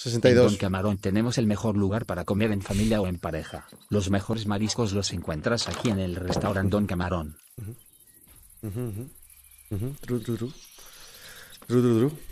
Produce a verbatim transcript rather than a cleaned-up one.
sesenta y En Don dos. Camarón tenemos el mejor lugar para comer en familia o en pareja. Los mejores mariscos los encuentras aquí en el restaurante Don Camarón. Ujú, ujú, ujú. Tru, tru, tru. Tru, tru, tru.